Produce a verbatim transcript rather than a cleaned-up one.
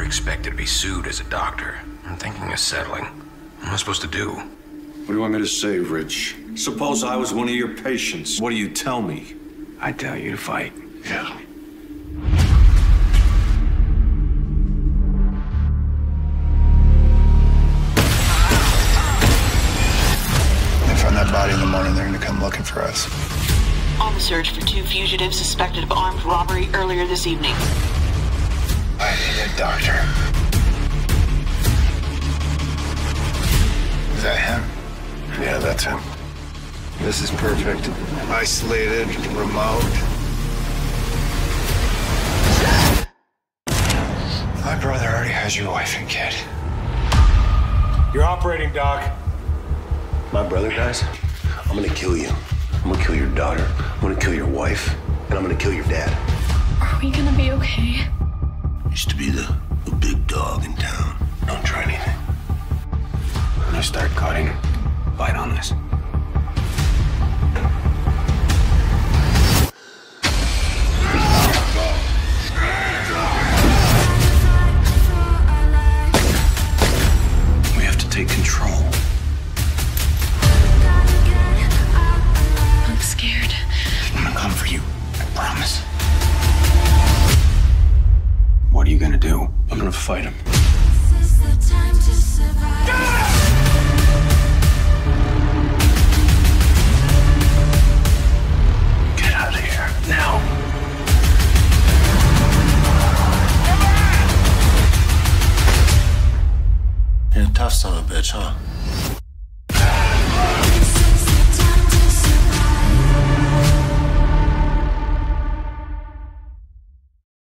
expected to be sued as a doctor. I'm thinking of settling. What am I supposed to do? What do you want me to say, Rich? Suppose I was one of your patients. What do you tell me? I tell you to fight. Yeah. They find that body in the morning, they're gonna come looking for us. On the search for two fugitives suspected of armed robbery earlier this evening. I need a doctor. Is that him? Yeah, that's him. This is perfect. Isolated, remote. My brother already has your wife and kid. You're operating, Doc. My brother dies, I'm gonna kill you. I'm gonna kill your daughter. I'm gonna kill your wife. And I'm gonna kill your dad. Are we gonna be okay? Used to be the, the big dog in town. Don't try anything. When you start cutting, bite on this. We have to take control. I'm scared. I'm gonna come for you. I promise. What are you gonna do? I'm gonna fight him. Get out of here now. You're a tough son of a bitch, huh?